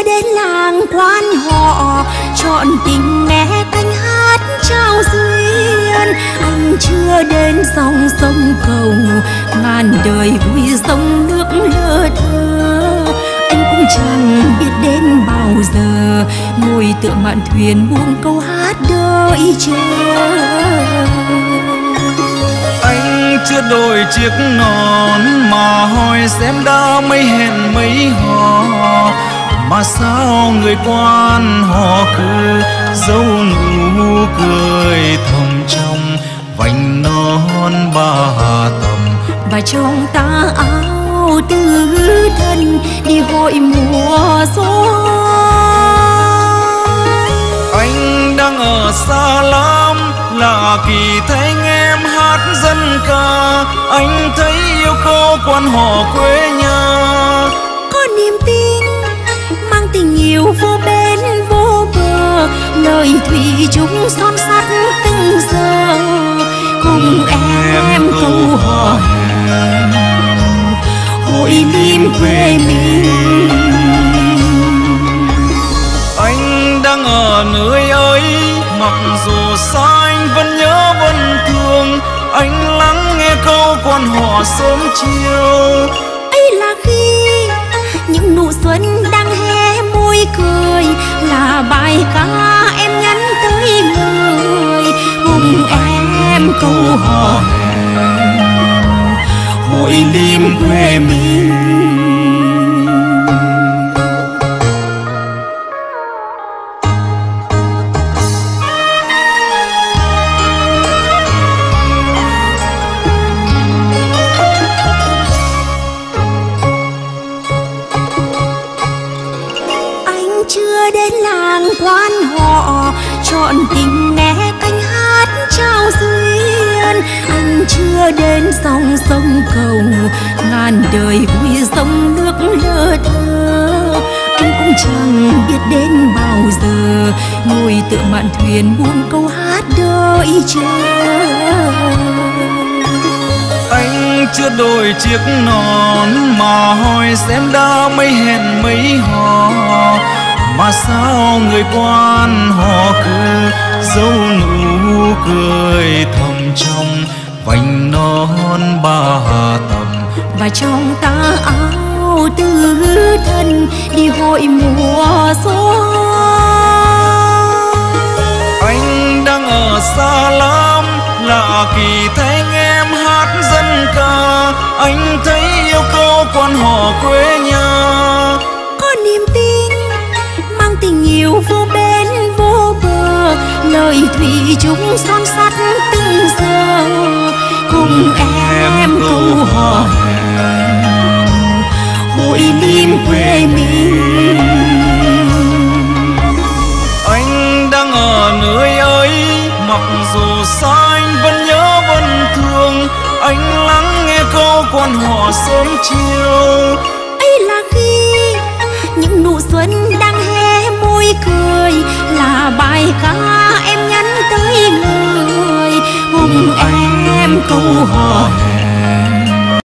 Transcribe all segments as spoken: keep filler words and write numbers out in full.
chưa đến làng quan họ chọn tình nghe cánh hát trao duyên. Anh chưa đến dòng sông cầu ngàn đời vui sông nước lơ thơ. Anh cũng chẳng biết đến bao giờ ngồi tựa mạn thuyền buông câu hát đợi chờ. Anh chưa đổi chiếc nón mà hỏi xem đã mấy hẹn mấy hò, mà sao người quan họ cứ dấu nụ cười thầm trong vành non ba tầm. Và trong ta áo tứ thân đi hội mùa gió. Anh đang ở xa lắm lạ kỳ thấy em hát dân ca. Anh thấy yêu cô quan họ quê nhà. Có niềm tin mang tình yêu vô bên vô bờ, lời thủy chung son sắt từng giờ. Cùng em câu hò hẹn hội lim quê mình. Anh đang ở nơi ấy mặc dù xa anh vẫn nhớ vẫn thương. Anh lắng nghe câu quan họ sớm chiều. Ấy là khi những nụ xuân đang hé môi cười, là bài ca em nhắn tới người. Cùng em câu hò hẹn hội lim quê mình. Quan họ chọn tình nghe cánh hát trao duyên. Anh chưa đến dòng sông cầu ngàn đời vui sông nước lơ thơ. Anh cũng chẳng biết đến bao giờ ngồi tựa mạn thuyền buông câu hát đợi chờ. Anh chưa đổi chiếc nón mà hỏi xem đã mấy hẹn mấy hò, mà sao người quan họ cứ dấu nụ cười thầm trong vành non ba tầm. Và trong ta áo tứ thân đi hội mùa gió. Anh đang ở xa lắm lạ kỳ thấy em hát dân ca. Anh thấy yêu câu quan họ quê nhà. Có niềm tin mang tình yêu vô bên vô bờ, lời thủy chung son sắt từng giờ. Cùng em câu hò hẹn hội lim quê mình. Anh đang ở nơi ấy mặc dù xa anh vẫn nhớ vẫn thương. Anh lắng nghe câu quan họ sớm chiều. Ấy là khi những nụ xuân đang hé môi cười, là bài ca em nhắn tới người. Cùng em câu hò hẹn.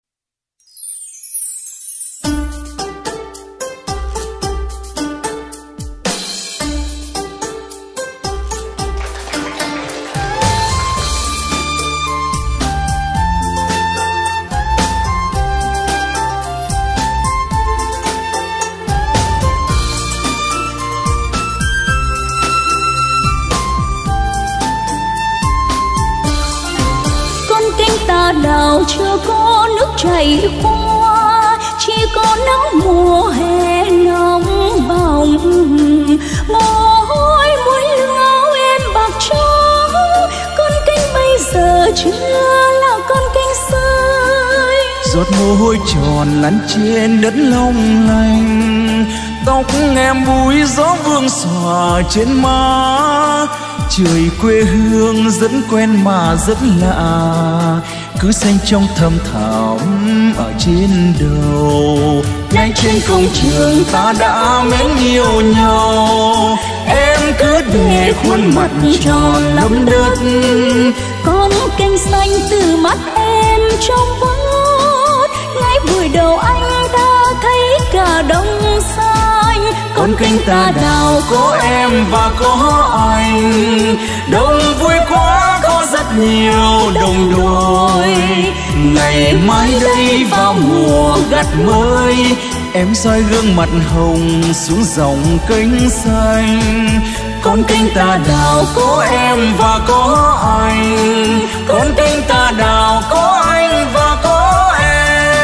Đào chưa có nước chảy qua, chỉ có nắng mùa hè nóng bỏng. Mồ hôi muối lửa em bạc trắng, con kênh bây giờ chưa là con kênh rơi. Giọt mồ hôi tròn lăn trên đất long lanh, tóc em búi gió vương xòa trên má. Trời quê hương rất quen mà rất lạ, cứ xanh trong thâm thẳm ở trên đầu. Nay trên công trường ta đã mến yêu nhau, em cứ để khuôn mặt tròn lấm đất. Con kênh xanh từ mắt em trong vắt, ngay buổi đầu anh đã thấy cả đồng xanh. con kênh ta đào có em và có anh. Đồng vui quá có rất nhiều đồng đội, ngày mai đây vào mùa gặt mới, em soi gương mặt hồng xuống dòng kênh xanh. Con kênh ta đào có em và có anh, con kênh ta đào có anh và có em.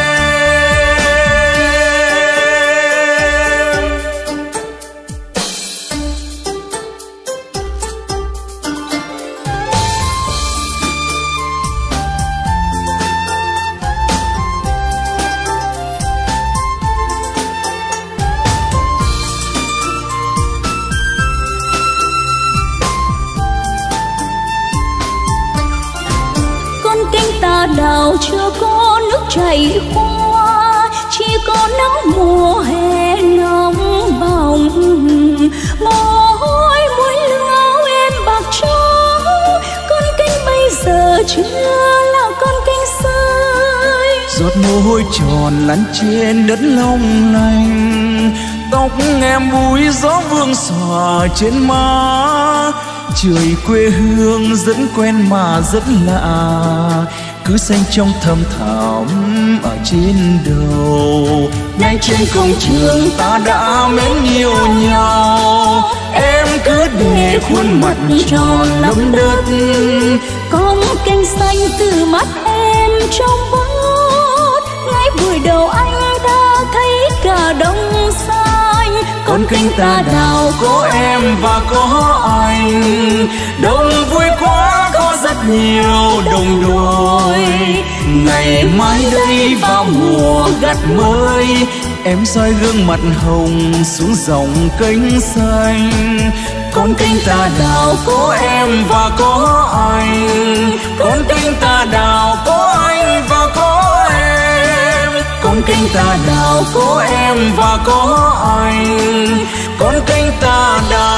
Đào chưa có nước chảy qua, chỉ có nắng mùa hè nóng bỏng. Mồ hôi muối lửa em bạc trắng, con kênh bây giờ chưa là con kênh rơi. Giọt mồ hôi tròn lăn trên đất long lanh, tóc em búi gió vương xòa trên má. Trời quê hương rất quen mà rất lạ, cứ xanh trong thầm thẳm ở trên đầu. Nay trên công trường ta đã mến yêu nhau, em cứ để khuôn mặt tròn lấm đất. Cong kênh xanh từ mắt em trong vắt, ngay buổi đầu anh đã thấy cả đồng xanh. Con kênh ta đào có em và có anh, đồng vui quá có rất nhiều đồng đội, ngày mai đây vào mùa gặt mới, em soi gương mặt hồng xuống dòng kênh xanh. Con kênh ta đào có em và có anh, con kênh ta đào có anh và có em. Con kênh ta đào có em và có anh, con kênh ta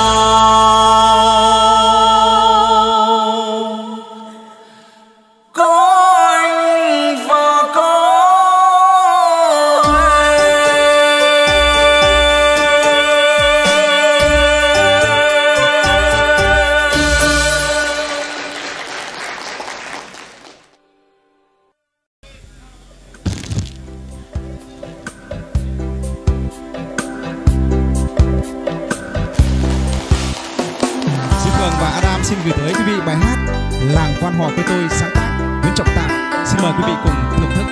đào gửi tới quý vị bài hát Làng Quan Họ Quê Tôi sáng tác Nguyễn Trọng Tạo. Xin mời quý vị cùng thưởng thức.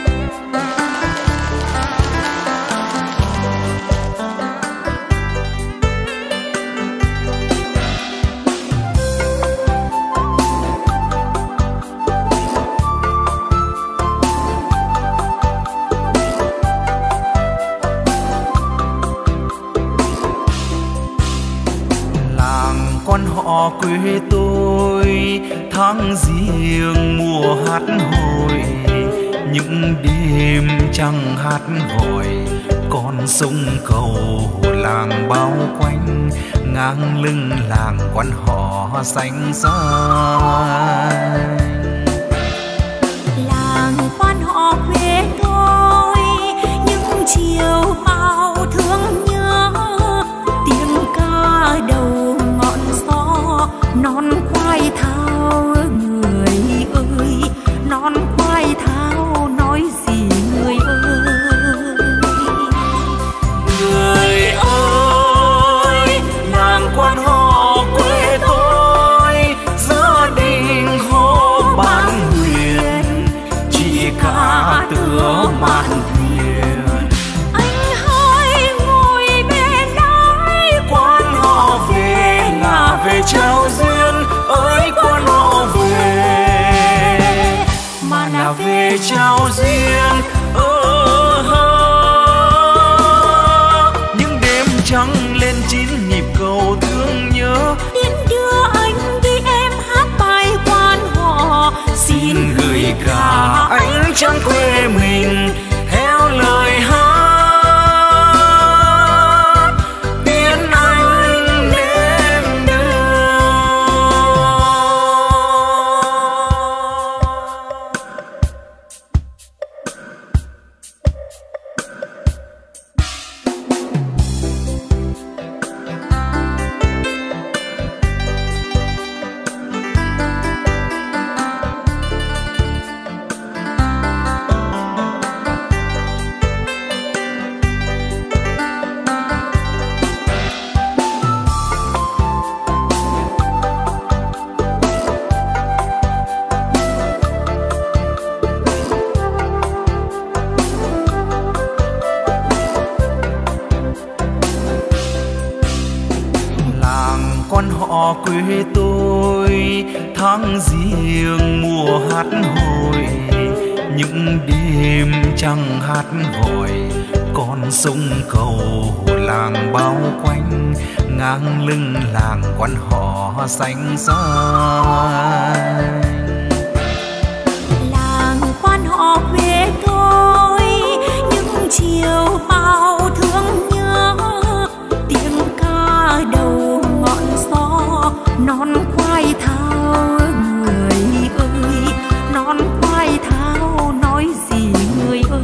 Quan họ quê tôi tháng giêng mùa hát hội, những đêm trăng hát gọi con sông cầu làng bao quanh, ngang lưng làng quan họ xanh xanh. Làng quan họ quê tôi những chiều bao thương nhớ, tiếng ca đầu non khoai thao người ơi, non khoai thao nói gì người ơi. Người ơi, làng quan họ quê tôi, gia đình hô bán huyền, chỉ cả tựa mạn thuyền. Anh hãy ngồi bên ái quan họ về là về trao duyên, ơi quan họ về mà là về trao duyên. Ờ, những đêm trắng lên chín nhịp cầu thương nhớ, đến đưa anh đi em hát bài quan họ. Xin gửi cả ánh trăng quê mình theo lời hát. quan họ quê tôi, tháng giêng mùa hát hội, những đêm trăng hát gọi, con sông cầu làng bao quanh, ngang lưng làng quan họ xanh xanh. Làng quan họ quê tôi, những chiều bao thương nhớ, tiếng ca đầu ngọn gió, non khoai thao người ơi, non khoai thao nói gì người ơi.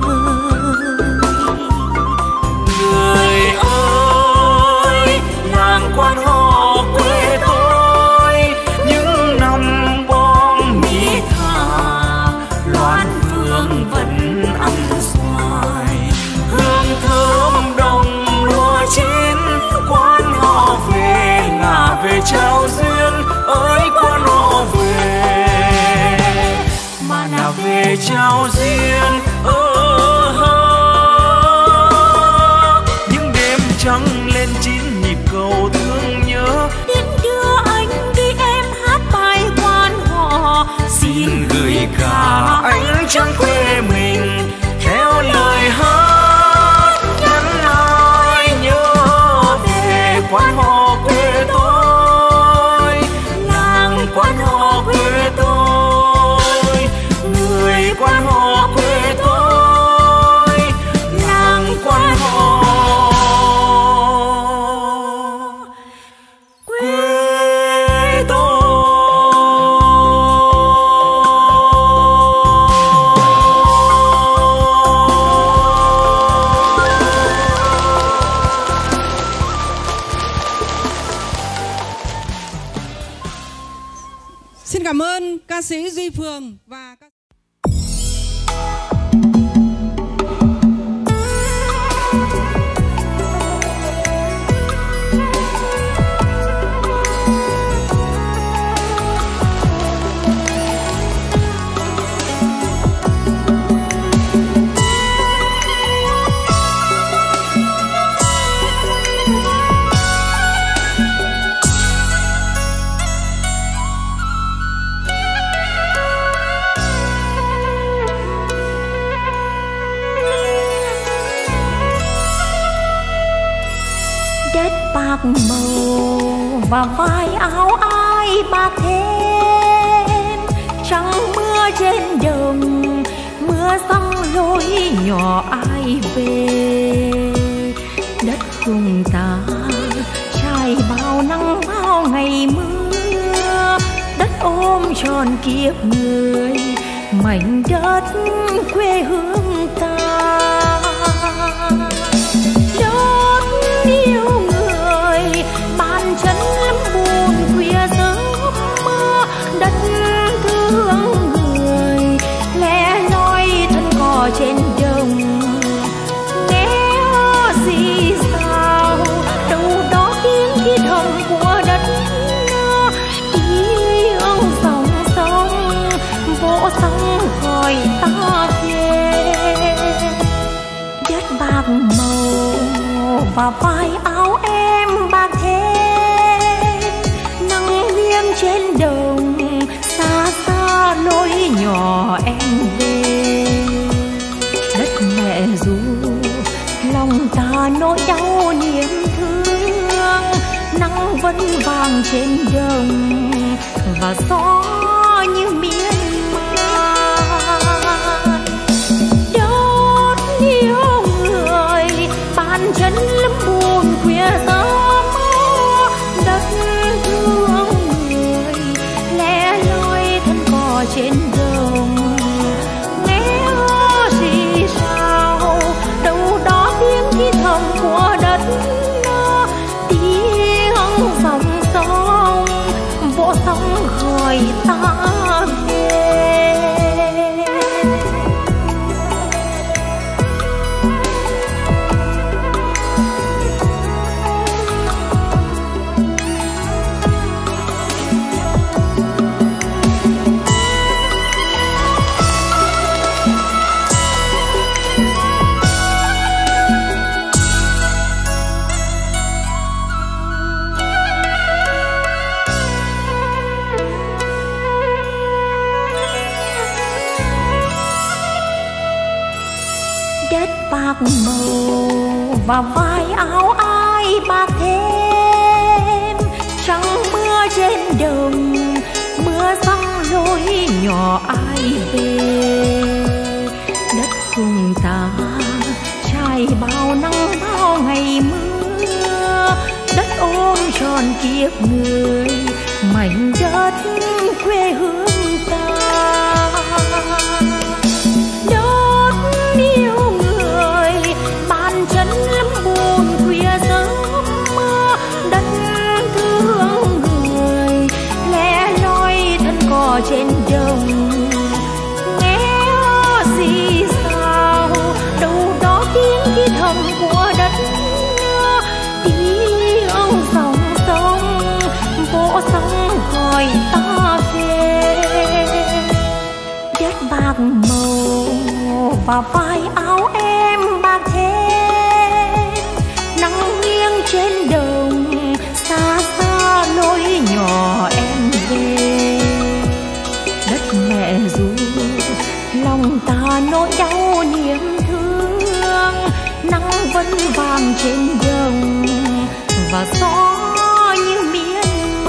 Người ơi, làng quan họ quê tôi, những năm bom mì thả, loan phương vẫn ăn xoài, hương thơm đồng lúa chín, quan họ về ngả về trao duyên, ơi quan họ về mà nào về trao duyên. Những đêm trăng lên chín nhịp cầu thương nhớ, Đến đưa anh đi em hát bài quan họ, xin gửi cả ánh trăng quê mình theo lời hát nhắn ai nhớ về quan họ quê tôi, làng quan họ quê tôi, người quan họ quê tôi, làng quan họ quê tôi. Xin cảm ơn ca sĩ Duy Phường và các... đất bạc màu và vai áo ai bạc thêm, trăng mưa trên đồng, mưa răng lối nhỏ ai về. Đất cùng ta trải bao nắng bao ngày mưa, đất ôm tròn kiếp người, mảnh đất quê hương ta. Đất yêu người bàn chân lắm buồn khuya sớm mưa, đất thương người lẻ loi thân cò trên đồng. Nghe gì sao đâu đó tiếng thì thầm của đất, tiếng dòng sông vỗ sóng gọi ta về. Đất bạc màu và vai áo em bạc thêm, nắng liêng trên đồng, xa xa lối nhỏ em về. Đất mẹ ru lòng ta nỗi đau niềm thương, nắng vẫn vàng trên đồng và gió như miên man. Đất yêu người bàn chân lắm buồn khuya sớm mưa, đất thương người lẻ loi thân cò trên đồng. Nghe gì sao đâu đó tiếng thì thầm của đất, tiếng dòng sông vỗ sóng gọi ta màu và vai áo ai bạc thêm. Trăng mưa trên đồng, mưa răng lối nhỏ ai về. Đất cùng ta trải bao nắng bao ngày mưa, đất ôm tròn kiếp người, mảnh đất quê hương ta. Đất yêu người, bàn chân lắm buồn khuya sớm mưa. Đất thương người, lẻ loi thân cò trên đồng. Nghe gì sao, đâu đó tiếng thì thầm của đất. Tiếng dòng sông, vỗ sóng gọi ta về. Đất bạc màu và vai áo em bạc thêm. Nắng nghiêng trên đồng, xa xa lối nhỏ em về. Đất mẹ ru, lòng ta nỗi đau niềm thương. Nắng vẫn vàng trên đồng và gió như miên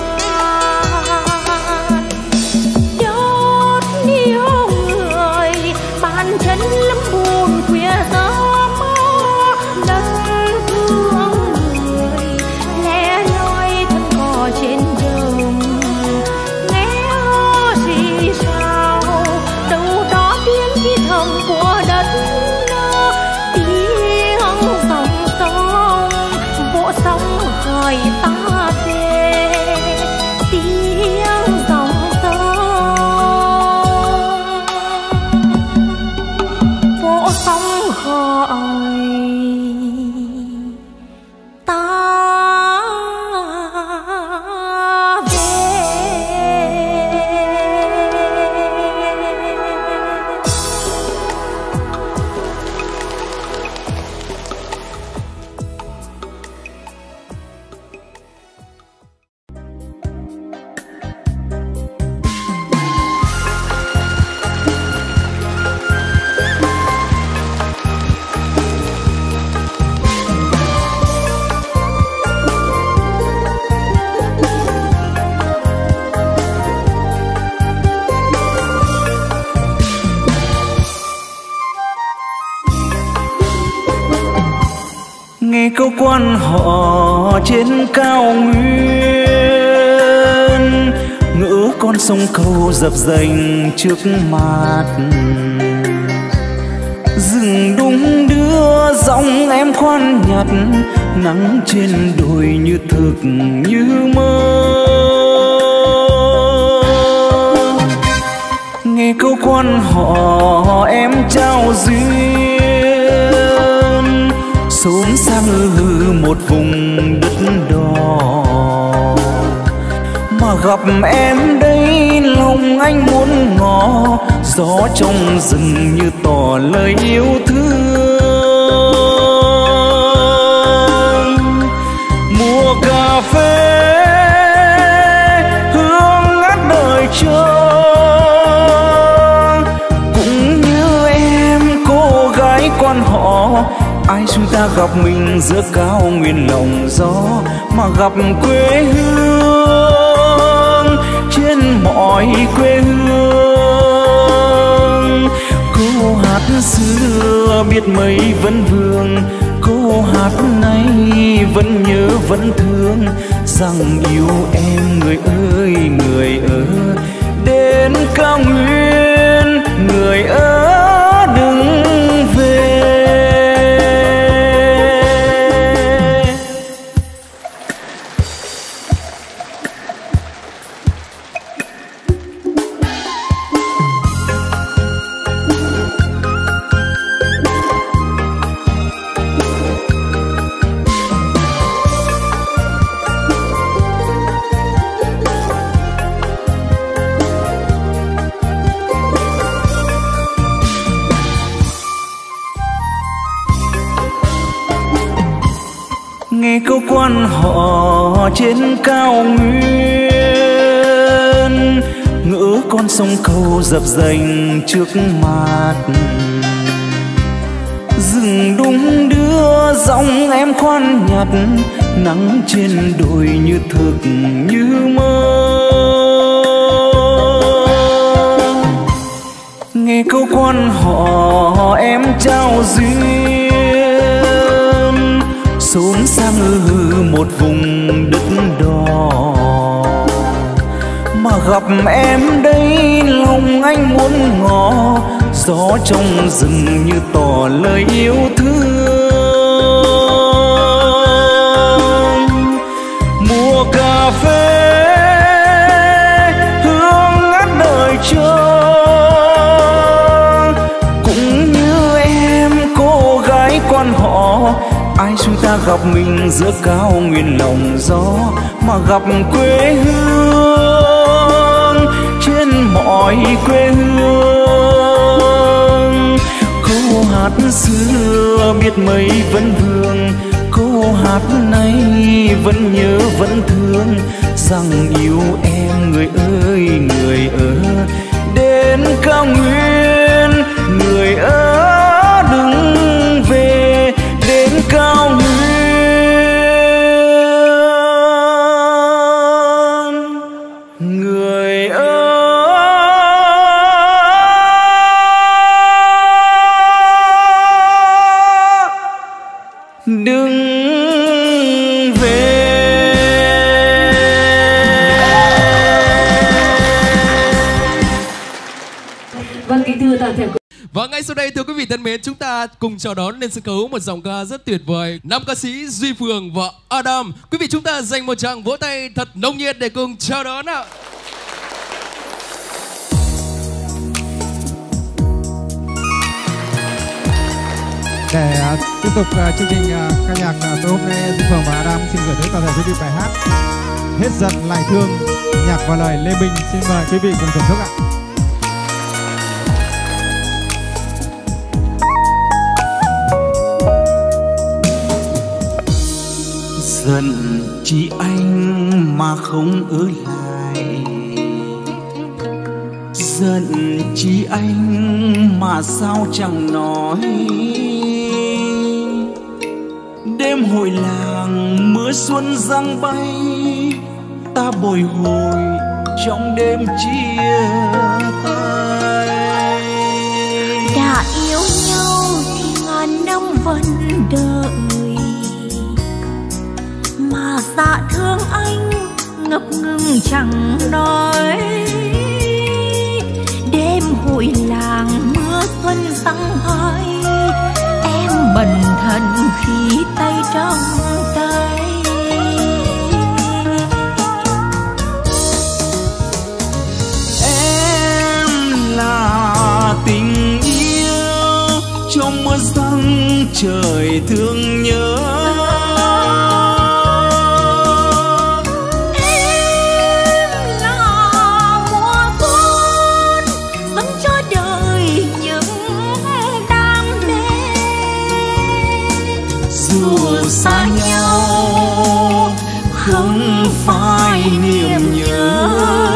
man. Đất yêu người, bàn chân lắm buồn khuya gió mưa. Đất thương người, lẻ loi thân cò trên đồng. Nghe gì sao, đâu đó tiếng thì thầm của đất. Tiếng dòng sông, vỗ sóng gọi ta về. Tiếng dòng sông, vỗ sóng gọi ta nghe câu quan họ trên cao nguyên. Ngỡ con sông cầu dập dềnh trước mặt. Rừng đung đưa giọng em khoan nhặt. Nắng trên đồi như thực như mơ. Nghe câu quan họ em trao duyên. Xốn sang hư một vùng đất đỏ. Mà gặp em đây lòng anh muốn ngỏ. Gió trong rừng như tỏ lời yêu thương. Mùa cà phê hương ngát đời chờ. Cũng như em cô gái quan họ. Ai chúng ta gặp mình giữa cao nguyên lòng gió. Mà gặp quê hương trên mọi quê hương. Câu hát xưa biết mấy vẫn vương. Câu hát này vẫn nhớ vẫn thương. Rằng yêu em người ơi người ơi. Đến cao nguyên người ơi đừng về. Nghe câu quan họ trên cao nguyên. Ngỡ con sông cầu dập dềnh trước mặt. Rừng đung đưa ngát, nắng trên đồi như thực như mơ. Nghe câu quan họ em trao duyên, xốn sang hư một vùng đất đỏ. Mà gặp em đây lòng anh muốn ngỏ, gió trong rừng như tỏ lời yêu thương. Mùa cà phê hương ngát đời chờ, cũng như em cô gái quan họ. Ai chúng ta gặp mình giữa cao nguyên lòng gió, mà gặp quê hương trên mọi quê hương. Câu hát xưa biết mấy vẫn vương, câu hát nay vẫn nhớ vẫn thương, rằng yêu em người ơi người ở đến cao nguyên. Người ở đừng về đến cao nguyên. Người ơi đừng về. Vâng, kính thưa toàn thể. Và ngay sau đây thưa quý vị thân mến, chúng ta cùng chào đón lên sân khấu một dòng ca rất tuyệt vời, nam ca sĩ Duy Phường và Adam. Quý vị chúng ta dành một tràng vỗ tay thật nồng nhiệt để cùng chào đón ạ. Để uh, tiếp tục uh, chương trình uh, ca nhạc uh, tối hôm nay, Duy Phường và Adam xin gửi đến toàn thể quý vị bài hát Hết giận lại thương, nhạc và lời Lê Minh. Xin mời quý vị cùng thưởng thức ạ. Giận chỉ anh mà không ở lại, giận chỉ anh mà sao chẳng nói. Đêm hội làng mưa xuân giăng bay, ta bồi hồi trong đêm chia tay. Đã yêu nhau thì ngàn năm vẫn đợi, mà dạ thương anh ngập ngừng chẳng nói. Đêm hội làng mưa xuân giăng bay, em bần thần khi tay trong tay. Em là tình yêu trong mưa giăng trời thương nhớ. Xa nhau không phải niềm nhớ,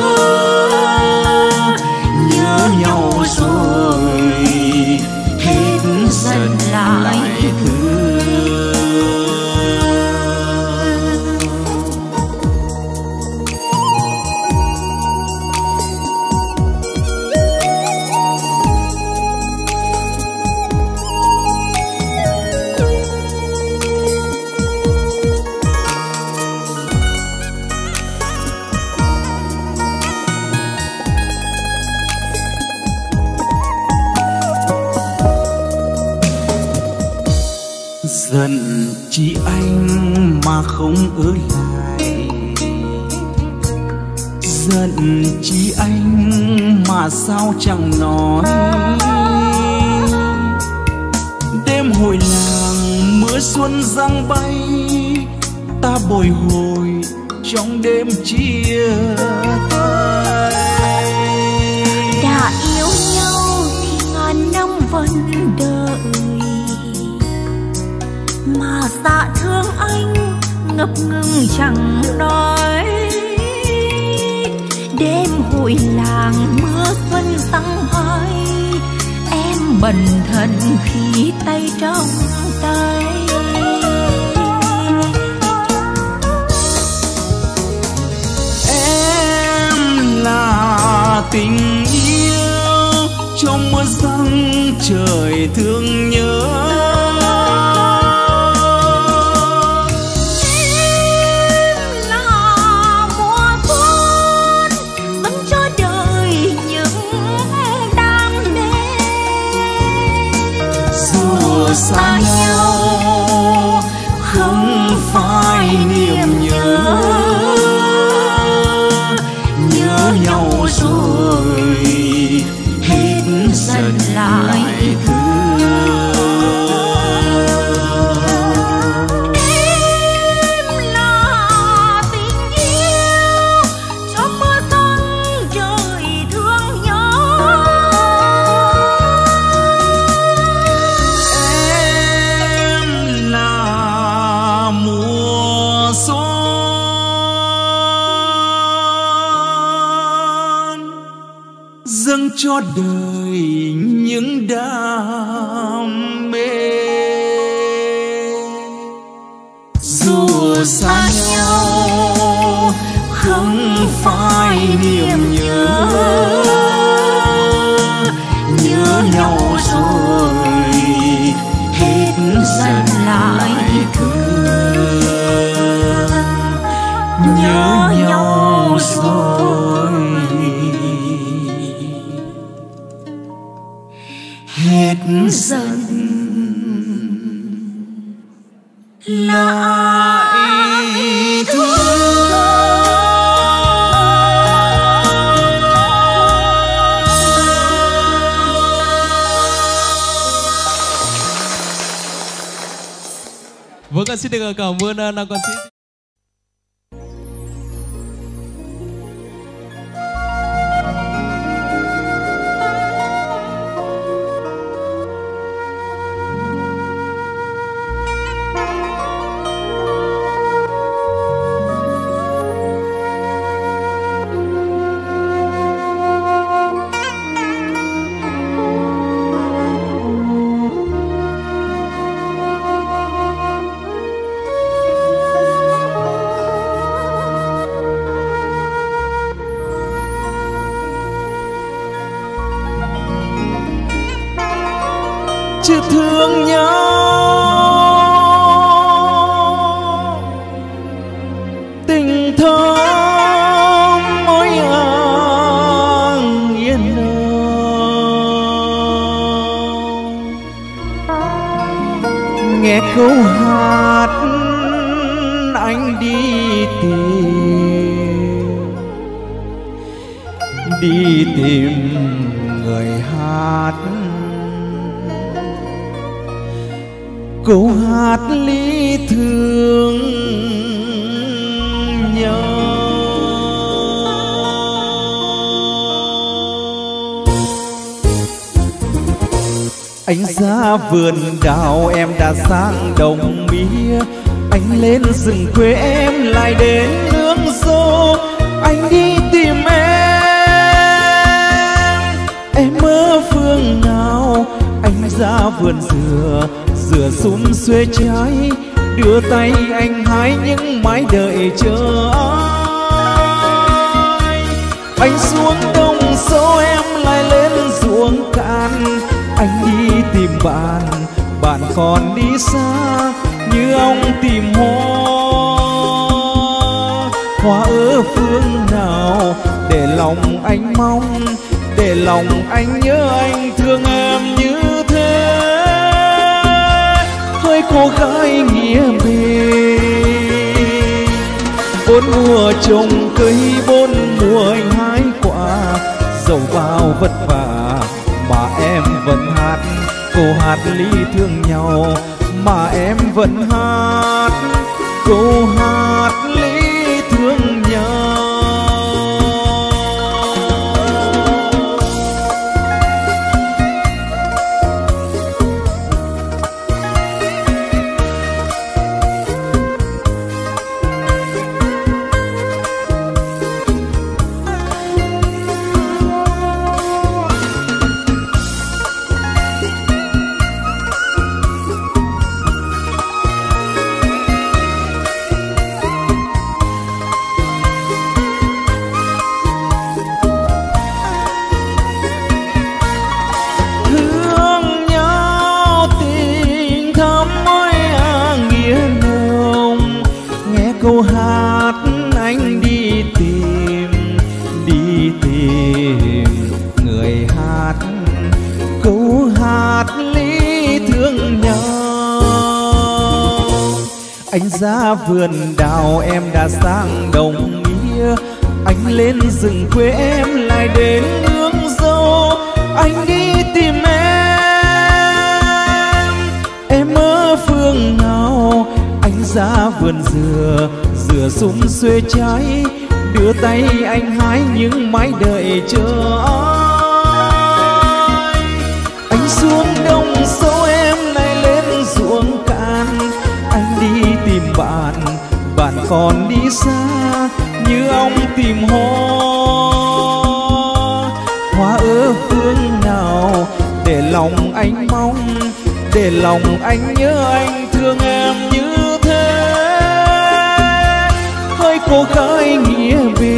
nhớ nhau rồi hết dần lại thương. Giận chỉ anh mà không ở lại, giận chỉ anh mà sao chẳng nói. Đêm hội làng mưa xuân giăng bay, ta bồi hồi trong đêm chia tay. Đã yêu nhau thì ngàn năm vẫn đợi, mà dạ thương anh ngập ngừng chẳng nói. Đêm hội làng mưa xuân giăng bay, em bần thần khi tay trong tay. cho đời những đam mê. Dù xa nhau không phải niềm nhớ, nhớ nhau rồi hết dần lại thương, nhớ nhau rồi hết dần lại thương. Vâng, xin được cảm ơn nam ca sĩ. Chưa thương nhau tình thơm mối an yên nào. Nghe câu hát anh đi tìm, đi tìm người hát. Câu hát lý thương nhau. Anh ra vườn đào em đã sang đồng mía, anh lên rừng quê em lại đến nương dâu. Anh đi tìm em, em ở phương nào? Anh ra vườn dừa, dừa sum xuê trái, đưa tay anh hái những mái đợi chờ ai. Anh xuống đồng sâu em lại lên ruộng cạn, anh đi tìm bạn, bạn còn đi xa như ong tìm hoa. Hoa ở phương nào để lòng anh mong, để lòng anh nhớ anh thương em như thế. Hỡi cô gái nghĩa bền, bốn mùa trồng cây bốn mùa anh hái quả, dẫu bao vất vả mà em vẫn hát câu hát lý thương nhau, mà em vẫn hát câu hát lý thương nhau. Câu hát anh đi tìm, đi tìm người hát câu hát lý thương nhau. Anh ra vườn đào em đã sang đồng mía, anh lên rừng quê em lại đến nương dâu. Anh đi tìm em, em ở phương nào? Anh ra vườn dừa, dừa sum xuê trái, đưa tay anh hái những mái đợi chờ ai. Anh xuống đồng sâu em lại lên ruộng cạn, anh đi tìm bạn, bạn còn đi xa như ong tìm hoa. Hoa ở phương anh mong, để lòng anh nhớ anh thương em như thế. Hỡi cô gái nghĩa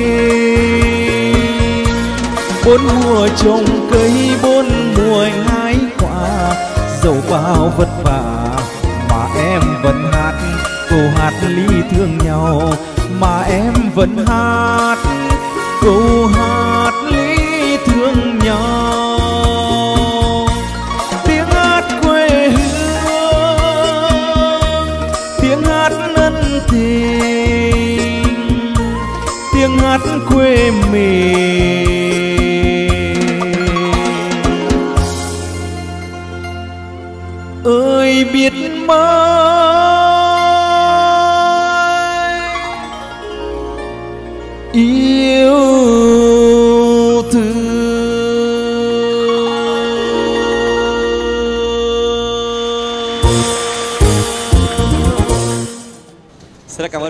bình, bốn mùa trồng cây bốn mùa hái quả, dẫu bao vất vả mà em vẫn hát câu hát ly thương nhau, mà em vẫn hát câu hát ly thương nhau. Tiếng hát quê hương, tiếng hát ân tình, tiếng hát quê mình. Ơi biết mai yêu thương. Rất cảm ơn.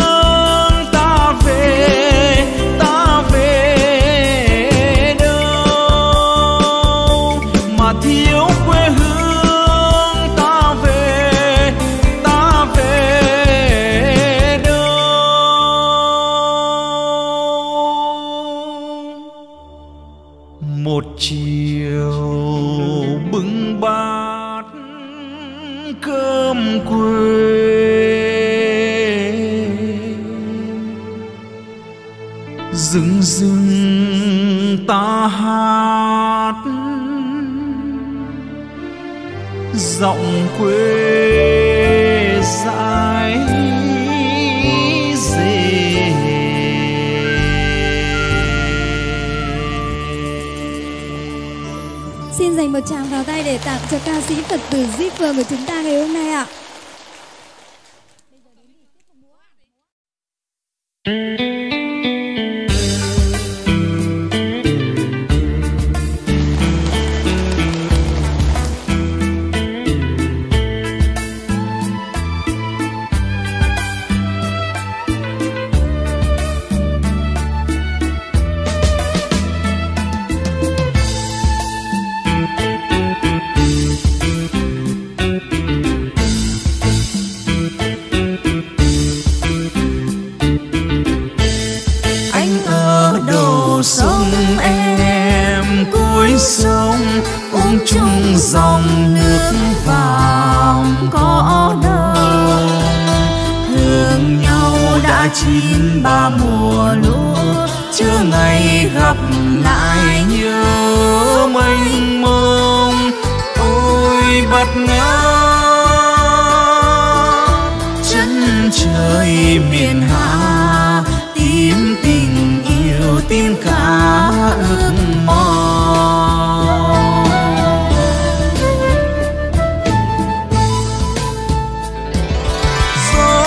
Hương ta về, ta về đâu. quê hương ta về, ta về đâu. Một chiều bưng bát cơm quê, dừng dừng ta hát giọng quê dãi dề. Xin dành một tràng vào tay để tặng cho ca sĩ Phật tử Duy Phường của chúng ta ngày hôm nay ạ. Sông em cuối sông uống chung dòng nước vàm có đâu, thương nhau đã chín ba mùa lúa, chưa ngày gặp lại nhớ mênh mông. Ôi bạt ngát chân trời miền Hạ, tím tình yêu tim cả ước mong. Gió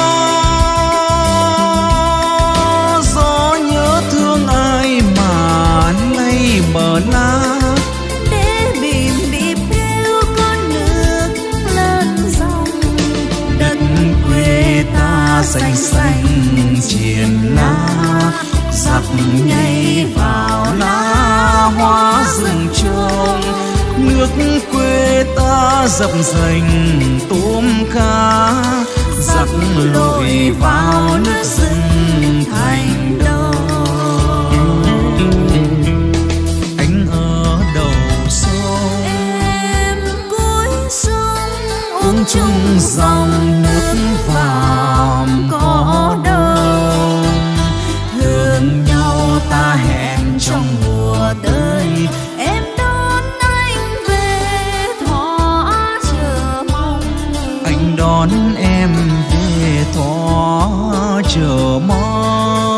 gió nhớ thương ai mà nay bờ lá, để bìm bịp theo con nước lớn dòng. Đất quê ta xanh xanh triền lá, giặc nhảy vào lá hoa rừng trông. Nước quê ta dập dềnh tôm cá, giặc lội vào nước rừng thành đông. Anh ở đầu sông, Em cuối sông uống chung dòng nước vàm có đâu, thương nhau ta hẹn trong mùa tới. em đón anh về thỏ chờ mong. Anh đón em về thỏ chờ mong.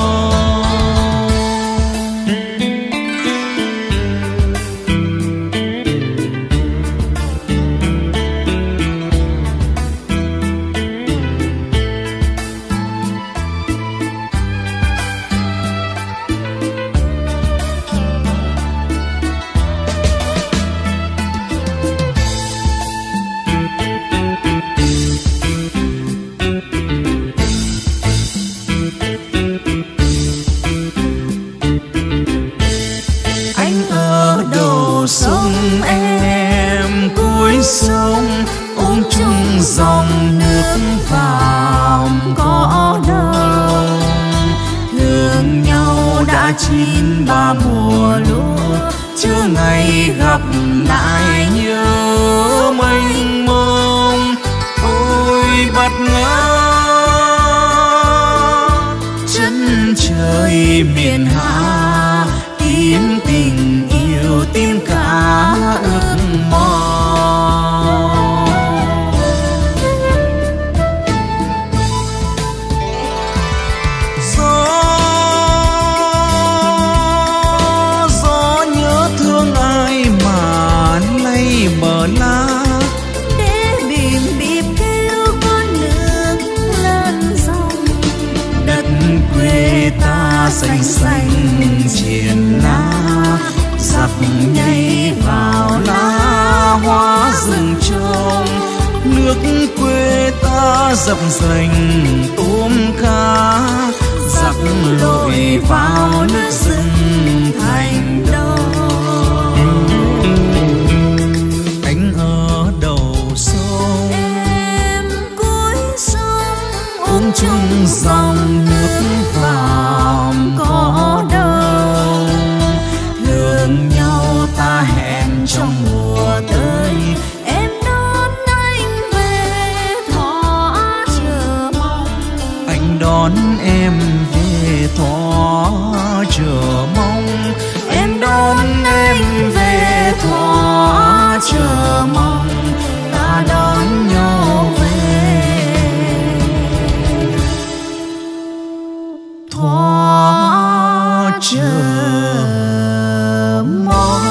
Sông em cuối sông ôm chung dòng nước vàm có đâu, thương nhau đã chín ba mùa lúa, chưa ngày gặp lại nhớ mênh mông. Ôi bạt ngát chân trời miền Hạ, tím tình yêu tim cả ước mong. Gió gió nhớ thương ai mà nay bờ lá, để bìm bịp kêu con nước lớn dòng. Đất quê ta xanh xanh triền lá, giặc nhảy vào lá hoa rừng trông. Nước quê ta dập dềnh tôm cá, giặc lội vào nước rừng thành đông. mình ở đầu sông. Em cuối sông Uống chung dòng nước vàm có đâu. Thương nhau ta hẹn trong mùa tới. em đón anh về thỏ chờ mong. Anh đón em về thỏ chờ mong. Em đón anh về thỏ chờ mong. Ta đón nhau về thỏ chờ mong.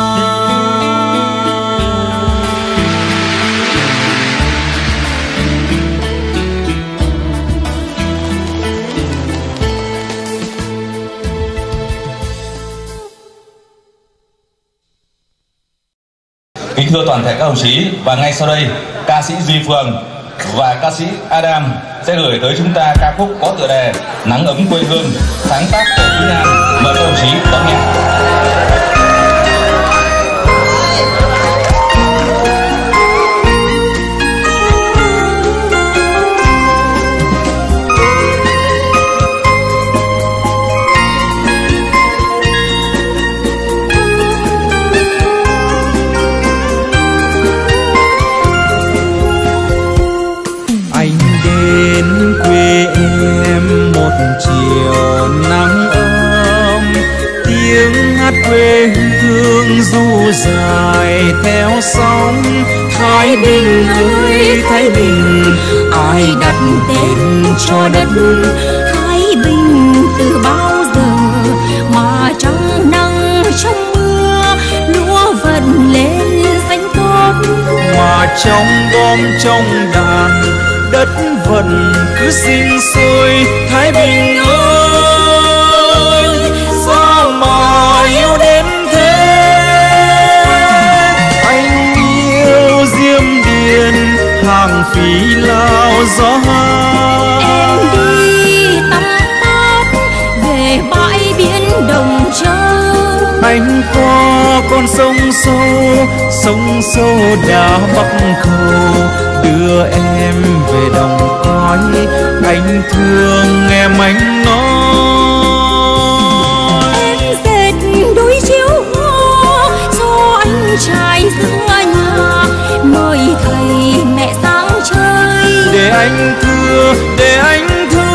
Kính thưa toàn thể các đồng chí, và ngay sau đây ca sĩ Duy Phường và ca sĩ Adam sẽ gửi tới chúng ta ca khúc có tựa đề Nắng ấm quê hương, sáng tác của Quý Nam. Mời các đồng chí đón nghe. Anh đến quê em một chiều nắng ấm, tiếng hát quê hương du dài theo sóng. Thái Bình ơi Thái Bình, ai đặt tên cho đất Thái Bình từ bao giờ mà trong nắng trong mưa lúa vẫn lên xanh tốt. mà trong bom trong đàn đất vẫn cứ sinh sôi. Thái Bình ơi sao mà yêu đến thế. Anh yêu Diêm Điền hàng Phí Lao gió hát. Em đi tắm mát về bãi biển Đồng Châu. Anh qua con sông sâu, sông sâu đã Bắc Cầu, đưa em về đồng cõi. Anh thương em anh nói. Em dệt đôi chiếu hoa cho anh trai giữa nhà, mời thầy mẹ sang chơi. Để anh thưa, để anh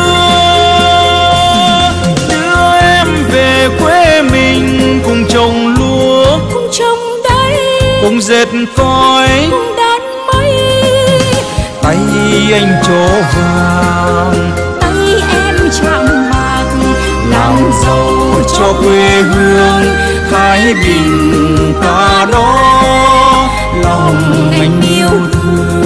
thưa, đưa em về quê mình cùng trồng lúa, cùng trồng đây, cùng dệt cói, cùng đan mây. tay anh trổ vàng, tay em chạm bạc, làm giàu cho quê hương Thái Bình ta đó. Lòng anh yêu thương.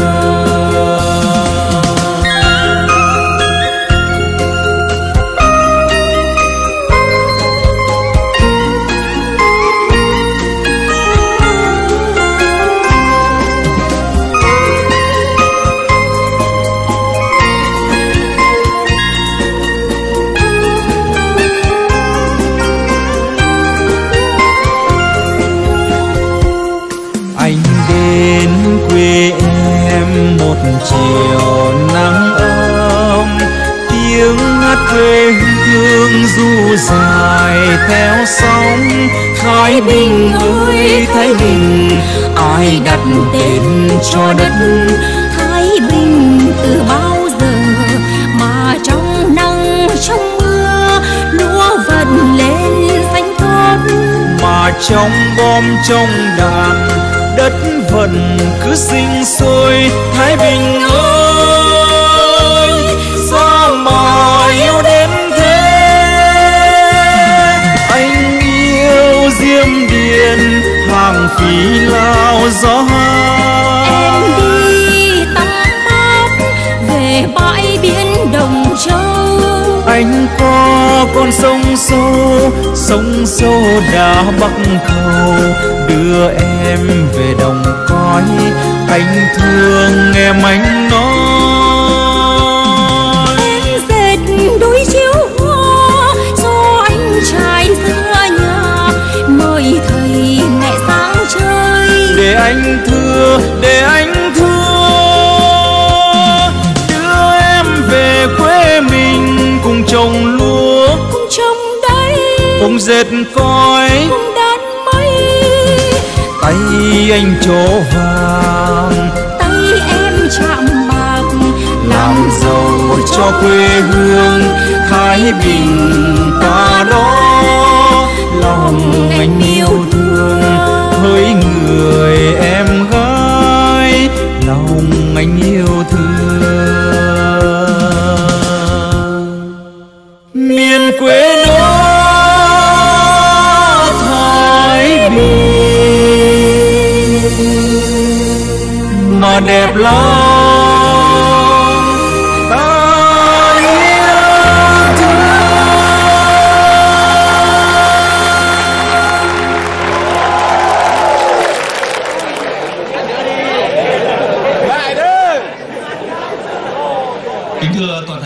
Anh đến quê em một chiều nắng ấm, tiếng hát quê hương du dài theo sóng. Thái Bình ơi Thái Bình, ai đặt tên cho đất Thái Bình từ bao giờ mà trong nắng trong mưa lúa vẫn lên xanh tốt. mà trong bom trong đàn đất vẫn cứ sinh sôi. Thái Bình ơi sao mà yêu đến thế. Anh yêu Diêm Điền hàng Phí Lao gió hát. Em đi tắm mát về bãi biển Đồng Châu. Anh qua con sông sâu, sông sâu đã Bắc Cầu, đưa em về đồng cõi. Anh thương em anh nói. Em dệt đôi chiếu hoa cho anh trai giữa nhà, mời thầy mẹ sang chơi. Để anh anh thưa, để anh thưa đưa em về quê mình, cùng trồng lúa, cùng trồng đầy, cùng dệt cói, cùng đan mây. Tay anh trổ vàng, tay em chạm bạc, làm giàu cho quê hương Thái Bình ta đó. Lòng anh yêu thương với người em gái, lòng anh yêu thương miền quê đó Thái Bình mà đẹp lắm. Kính thưa toàn